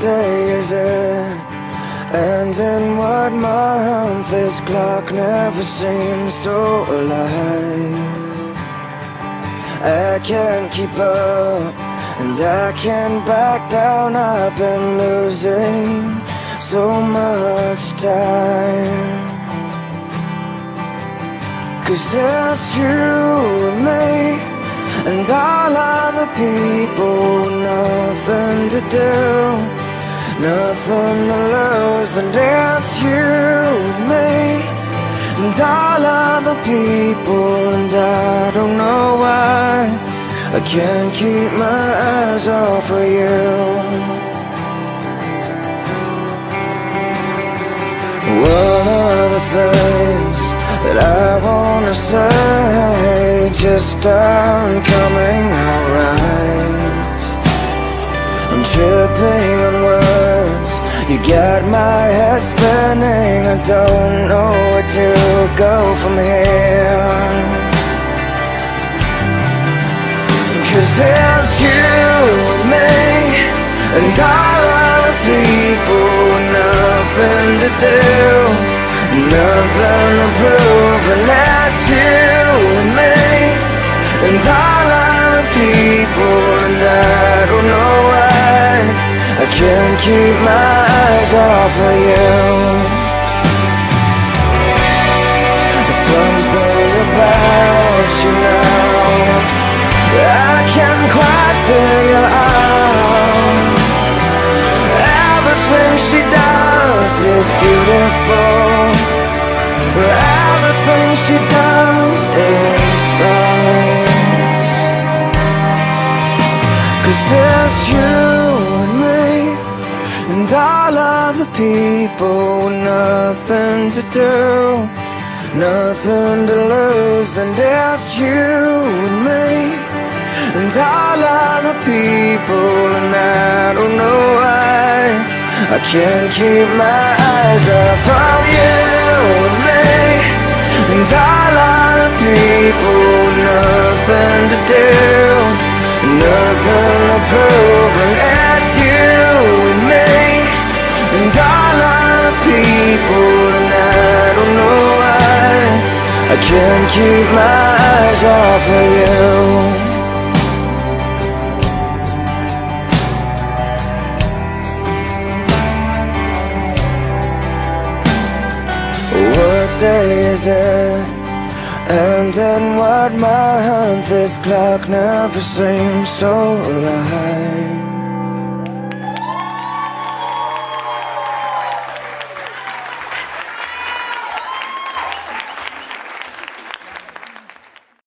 day is it? And in what month? This clock never seems so alive. I can't keep up, and I can't back down. I've been losing so much time. 'Cause there's you and me, and all other people, nothing to do, nothing to lose. And it's you and me, and all other people, and I don't know why I can't keep my eyes off of you. One of the things that I wanna say just aren't coming out right. I'm tripping on words, you got my head spinning. I don't know where to go from here. 'Cause it's you and me, and all other people, nothing to do, nothing to prove. And that's you and me, and all other people, and I don't know why I can't keep my eyes off of you. Something about you now I can't quite figure out. Everything she does is beautiful, everything she does is right. 'Cause there's you and me, and all other people, nothing to do, nothing to lose. And it's you and me, and all other people, and I don't know why I can't keep my eyes off of you and me, and all other people, nothing to do, nothing to prove. And it's you and me, and all other people, and I don't know why I can't keep my eyes off of you. What day is it? And in what month? This clock never seems so alive.